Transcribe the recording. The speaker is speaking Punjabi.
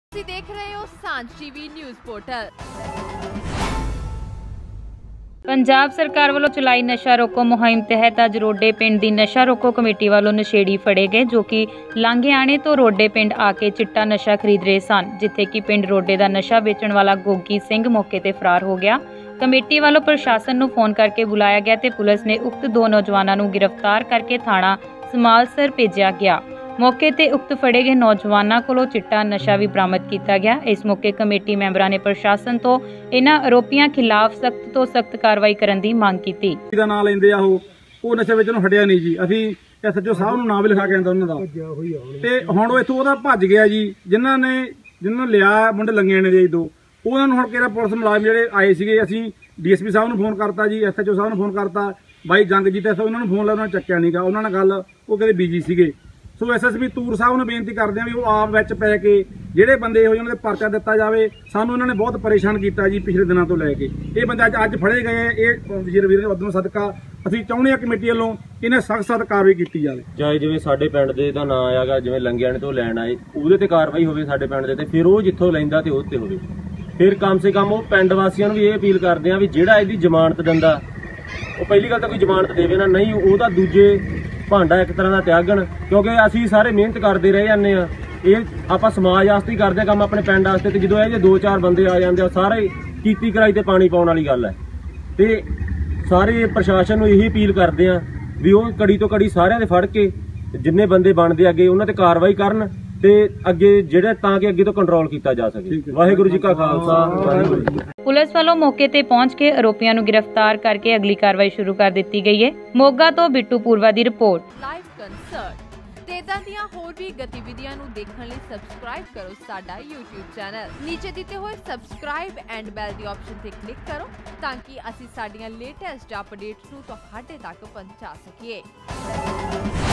ਤੁਸੀਂ ਦੇਖ ਰਹੇ ਹੋ ਸਾਂਝ ਟੀਵੀ ਨਿਊਜ਼ ਪੋਰਟਲ। ਪੰਜਾਬ ਸਰਕਾਰ ਵੱਲੋਂ ਚਲਾਈ ਨਸ਼ਾ ਰੋਕੋ ਮੁਹਿੰਮ ਤਹਿਤ ਅੱਜ ਰੋਡੇ ਪਿੰਡ ਦੀ ਨਸ਼ਾ ਰੋਕੋ ਕਮੇਟੀ ਵੱਲੋਂ ਨਸ਼ੇੜੀ ਫੜੇ ਗਏ, ਜੋ ਕਿ ਲਾਂਘਿਆਣੇ ਤੋਂ ਰੋਡੇ ਪਿੰਡ ਆ ਕੇ ਚਿੱਟਾ ਨਸ਼ਾ ਖਰੀਦ ਰਹੇ ਸਨ, ਜਿੱਥੇ ਕਿ ਪਿੰਡ ਰੋਡੇ ਦਾ ਨਸ਼ਾ ਵੇਚਣ ਵਾਲਾ ਗੋਗੀ ਸਿੰਘ ਮੌਕੇ ਤੇ ਫਰਾਰ ਹੋ ਗਿਆ। ਕਮੇਟੀ ਵੱਲੋਂ ਪ੍ਰਸ਼ਾਸਨ ਨੂੰ ਫੋਨ ਕਰਕੇ ਬੁਲਾਇਆ ਗਿਆ ਤੇ ਪੁਲਿਸ ਨੇ ਉਕਤ ਦੋ ਨੌਜਵਾਨਾਂ ਨੂੰ ਗ੍ਰਿਫਤਾਰ ਕਰਕੇ ਥਾਣਾ ਸਮਾਲਸਰ ਭੇਜਿਆ ਗਿਆ। मौके ते उक्त फड़े गए नौजवानों कोलों चिट्टा नशा भी बरामद किया गया। इस मौके कमेटी मैंबरां ने प्रशासन तो इन्हां आरोपियों खिलाफ सख्त तो सख्त कार्रवाई करने की मांग की। नाम लेंदे आ ਉਹ ਨਸ਼ੇ ਵਿੱਚ ਨੂੰ ਹਟਿਆ ਨਹੀਂ ਜੀ। ਅਸੀਂ ਐਸਐਚਓ ਸਾਹਿਬ ਨੂੰ ਨਾਮ ਵੀ ਲਿਖਾ ਕੇ ਆਂਦਾ ਉਹਨਾਂ ਦਾ, ਤੇ ਹੁਣ ਉਹ ਇੱਥੋਂ ਉਹਦਾ ਭੱਜ ਗਿਆ ਜੀ। ਜਿਨ੍ਹਾਂ ਨੇ ਲਿਆ ਮੁੰਡੇ ਲੰਗਿਆਂ ਨੇ ਜੀ ਦੋ, ਉਹਨਾਂ ਨੂੰ ਹੁਣ ਕਿਹੜਾ ਪੁਲਿਸ ਮੁਲਾਜ਼ਮ ਜਿਹੜੇ ਆਏ ਸੀਗੇ, ਅਸੀਂ ਡੀਐਸਪੀ ਸਾਹਿਬ ਨੂੰ ਫੋਨ ਕਰਤਾ ਜੀ, ਐਸਐਚਓ ਸਾਹਿਬ ਨੂੰ ਫੋਨ ਕਰਤਾ, ਬਾਈ ਜੰਗਜੀਤ ਐਸਓ ਉਹਨਾਂ ਨੂੰ ਫੋਨ ਲਾਇਆ, ਉਹਨਾਂ ਨੇ ਚੱਕਿਆ ਨਹੀਂਗਾ। ਉਹਨਾਂ ਨਾਲ ਗੱਲ ਉਹ ਕਹਿੰਦੇ ਬਿਜੀ ਸੀਗੇ। ਸੋ ਐਸਐਸਪੀ ਤੂਰ ਸਾਹਿਬ ਨੂੰ ਬੇਨਤੀ ਕਰਦੇ ਆ ਵੀ ਉਹ ਆਪ ਵਿੱਚ ਪੈ ਕੇ ਜਿਹੜੇ ਬੰਦੇ ਇਹੋ ਜਿਹੇ ਉਹਨਾਂ ਦੇ ਪਰਚਾ ਦਿੱਤਾ ਜਾਵੇ। ਸਾਨੂੰ ਇਹਨਾਂ ਨੇ ਬਹੁਤ ਪਰੇਸ਼ਾਨ ਕੀਤਾ ਜੀ ਪਿਛਲੇ ਦਿਨਾਂ ਤੋਂ ਲੈ ਕੇ। ਇਹ ਬੰਦੇ ਅੱਜ ਫੜੇ ਗਏ, ਇਹ ਵਜ਼ੀਰ ਵੀਰ ਦੇ ਉਦਮ ਸਦਕਾ ਅਸੀਂ ਚਾਹੁੰਦੇ ਹਾਂ ਕਮੇਟੀ ਵੱਲੋਂ ਇਹਨਾਂ ਸਖਤ ਕਾਰਵਾਈ ਕੀਤੀ ਜਾਵੇ। ਚਾਹੇ ਜਿਵੇਂ ਸਾਡੇ ਪਿੰਡ ਦੇ ਦਾ ਨਾਂ ਆਇਆਗਾ, ਜਿਵੇਂ ਲੰਗਿਆਣੇ ਤੋਂ ਲੈਣ ਆਏ ਉਹਦੇ ਤੇ ਕਾਰਵਾਈ ਹੋਵੇ ਸਾਡੇ ਪਿੰਡ ਦੇ ਤੇ, ਫਿਰ ਉਹ ਜਿੱਥੋਂ ਲੈਂਦਾ ਤੇ ਉਹ ਤੇ ਹੋਵੇ। ਫਿਰ ਕਮ ਸੇ ਕਮ ਉਹ ਪਿੰਡ ਵਾਸੀਆਂ ਨੂੰ ਵੀ ਇਹ ਅਪੀਲ ਕਰਦੇ ਆ ਵੀ ਜਿਹੜਾ ਇਹਦੀ ਜ਼ਮਾਨਤ ਦਿੰਦਾ ਉਹ ਪਹਿਲੀ ਗੱਲ ਤਾਂ ਕੋਈ ਜ਼ਮਾਨਤ ਦੇਵੇ ਨਾ, ਨਹੀਂ ਉਹਦਾ ਦੂਜੇ ਭਾਂਡਾ ਇੱਕ ਤਰ੍ਹਾਂ ਦਾ ਤਿਆਗਣ, ਕਿਉਂਕਿ ਅਸੀਂ ਸਾਰੇ ਮਿਹਨਤ ਕਰਦੇ ਰਹੇ ਜਾਂਦੇ ਆ। ਇਹ ਆਪਾਂ ਸਮਾਜ ਵਾਸਤੇ ਹੀ ਕਰਦੇ ਕੰਮ, ਆਪਣੇ ਪਿੰਡ ਵਾਸਤੇ। ਤੇ ਜਦੋਂ ਇਹ ਜੇ ਦੋ ਚਾਰ ਬੰਦੇ ਆ ਜਾਂਦੇ ਆ, ਸਾਰੇ ਕੀਤੀ ਕਰਾਈ ਤੇ ਪਾਣੀ ਪਾਉਣ ਵਾਲੀ ਗੱਲ ਹੈ। ਤੇ ਸਾਰੇ ਪ੍ਰਸ਼ਾਸਨ ਨੂੰ ਇਹੀ ਅਪੀਲ ਕਰਦੇ ਆ ਵੀ ਉਹ ਕੜੀ ਤੋਂ ਕੜੀ ਸਾਰਿਆਂ ਦੇ ਫੜ ਕੇ ਜਿੰਨੇ ਬੰਦੇ ਬਣਦੇ ਅੱਗੇ ਉਹਨਾਂ ਤੇ ਕਾਰਵਾਈ ਕਰਨ, ਤੇ ਅੱਗੇ ਜਿਹੜੇ ਤਾਂ ਕਿ ਅੱਗੇ ਤੋਂ ਕੰਟਰੋਲ ਕੀਤਾ ਜਾ ਸਕੇ। ਵਾਹਿਗੁਰੂ ਜੀ ਕਾ ਖਾਲਸਾ, ਵਾਹਿਗੁਰੂ ਜੀ। पुलिस वालों मौके ते पहुंच के आरोपियों को गिरफ्तार करके अगली कार्रवाई शुरू कर दी गई है। मोगा तो बिट्टू पूर्वा दी रिपोर्ट। लाइव कंसर्ट ते इदां दियां होर भी गतिविधियां नूं देखण लई सबसक्राइब करो साडा YouTube चैनल। नीचे दिते होए सबसक्राइब एंड बैल दी ऑप्शन ते क्लिक करो ताकि असीं साडीआं लेटेस्ट अपडेट्स नूं तुहाडे तक पहुंचा सकीए।